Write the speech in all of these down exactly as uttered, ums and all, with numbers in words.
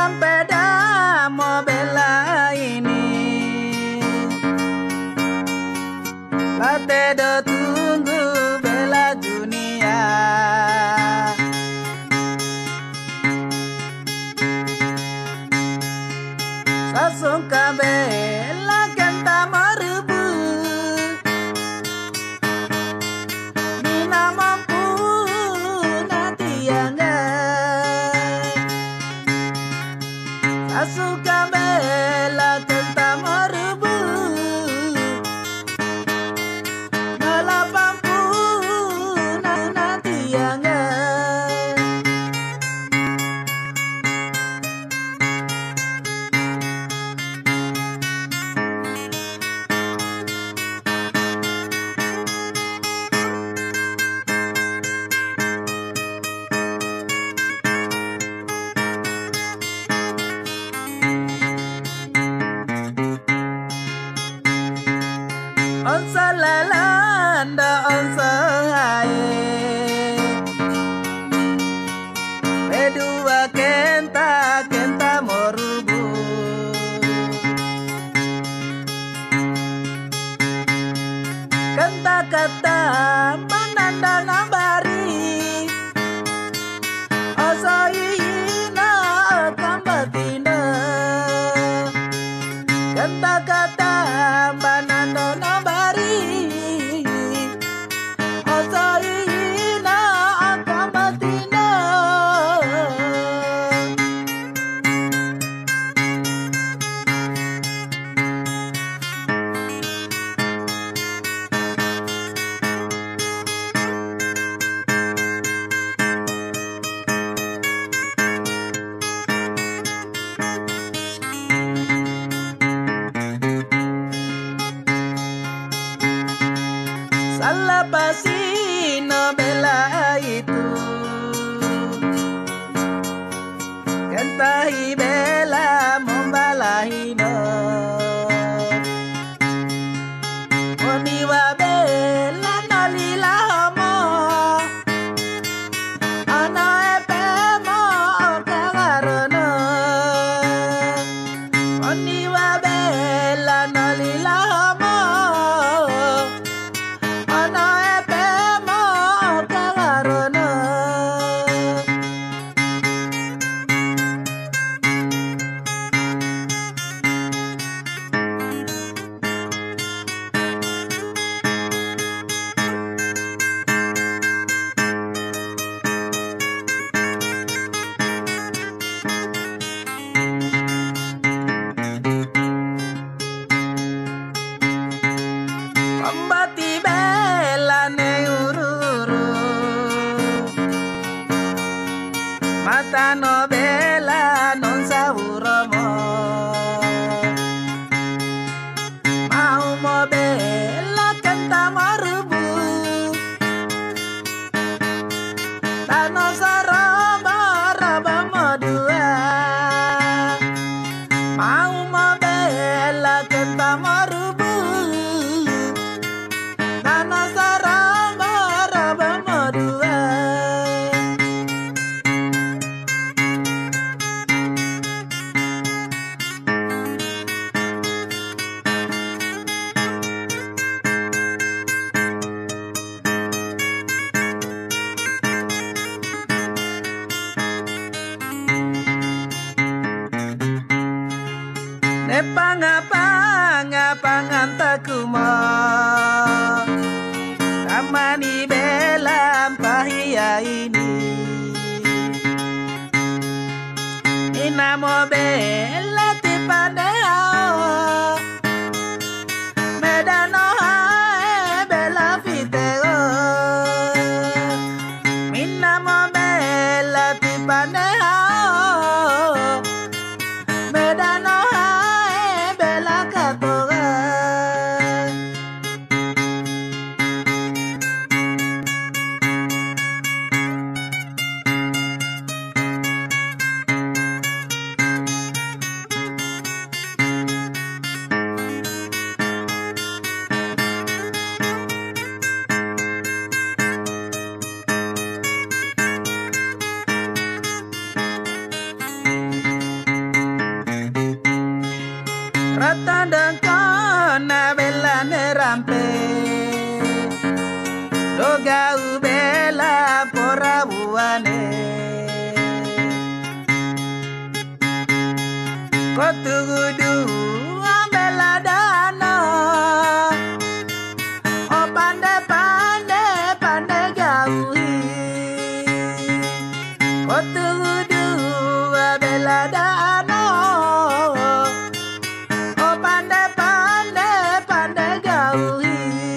peda mau bela ini, latte do tunggu bela dunia. Sasungka bela kenta merubu, Nina mampu nanti yang Sasuka bela kenta merubu, Nala mampu nanti yang Onsa lalanda onsa hae, Bedua kenta kenta morubu, Kenta kata mananda ngambari, Oso ina kambatina, Kenta kata mananda ngambari, Oso ina kambatina. Salah pasti bela itu, Kentahi bela membalahino, Oniwa bela nalila mo, Ana epe mo kangarono, Oniwa bela nalila mo, Ana epe mo kangarono. Pembati bela ne ururu, mata no bela non sauromo, mau mo bela kenta marubu, tano saroma raba modua, mau mo bela kenta marubu, Nana sarama raba modua. Ne panga-panga pangantakuma, Kamani bela pahia ini, Inamo bela tipaneo, Medano hae bela fitego, Minamo bela tipaneo, Medano hae bela katoga. Kotugudu ambela dano. Oh pandai pandai pandai gaui. Kotugudu ambela dano. Oh pandai pandai pandai gaui.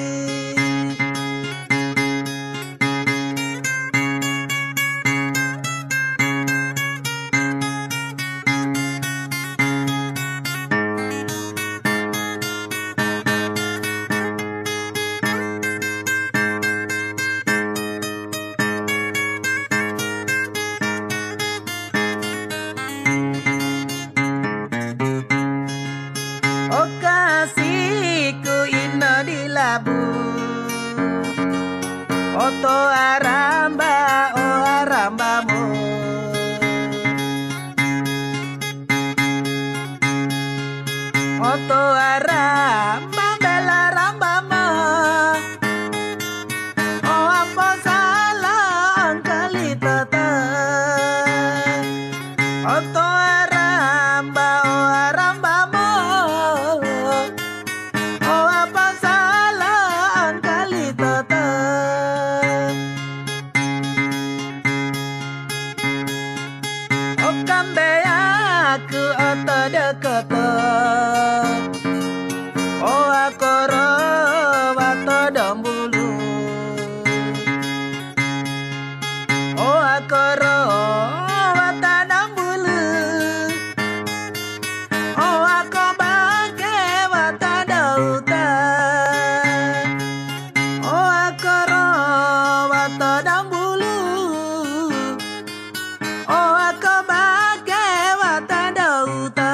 Oh kasihku ino di labu. Oto aramba, oh arambamu. Oto aramba, bela rambamu. Oh apa salah kali tata. Oto aramba, oh arambamu. Oh apa salah kali tata. Oh kambe aku oto deket. Oh aku rawato dambulu. Oh aku rawata dambulu. Oh aku bagai wata dauta. Oh aku rawata dambulu. Oh aku bagai wata dauta.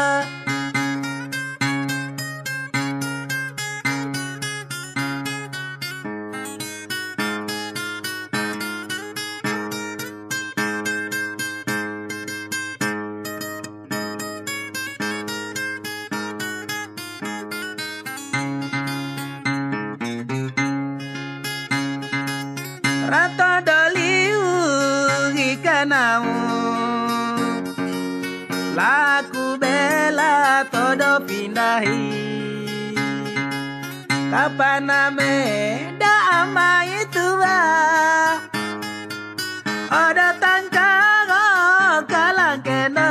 Rato doliu ikanamu. Laku bela todo pindahi. Kapan ame da ama itu ah. Ada tangkaro kalang kena.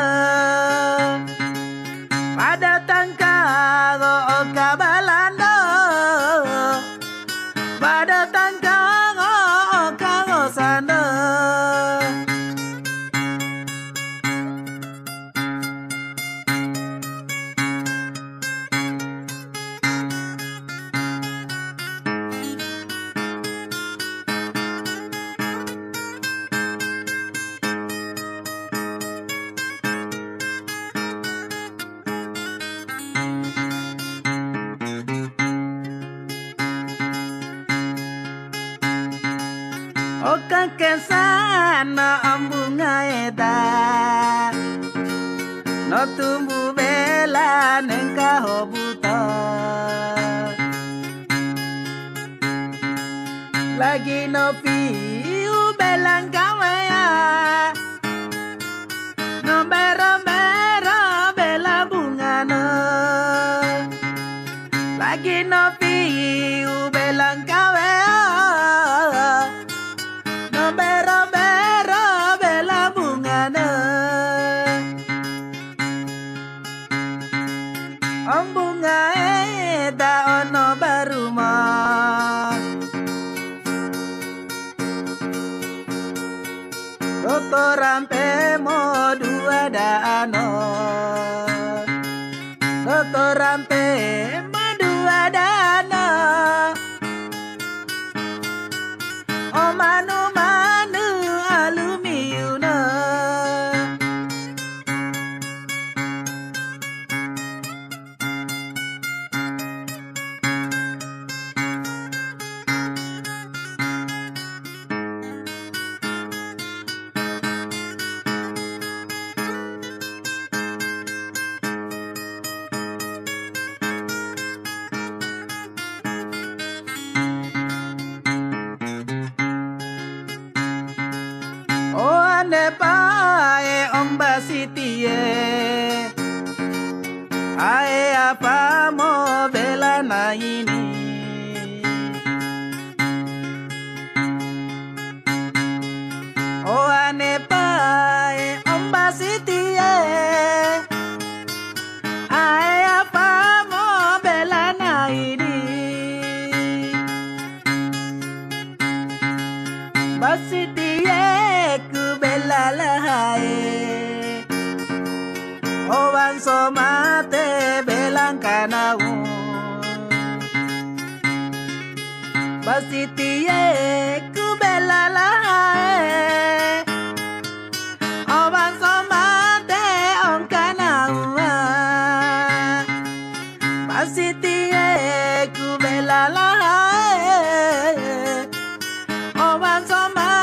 Pada tangkaro kabalando. Pada tangkaro karo sana. Oka kesana ambunga eda. No tumbu bela nengka hobuta. Lagi no piu belang kawaya. No bero bero bela bunga no. Lagi no piu belang kawaya. No bero bero bela bunga no. Om bunga eda ono baruma. Toto rampe mo dua dano. Toto rampe mo dua dano. Oh manu manu alumiuna. Oh ane pae omba sitie. Ae apa mo bela na ini. O ane pae omba sitie. Ae apa mo bela na ini. Basitie ku bela lahae. Owan somate belang kanau. Basitie ku bela lahae. Owan somate on kanau. Basitie ku bela lahae. Owan somate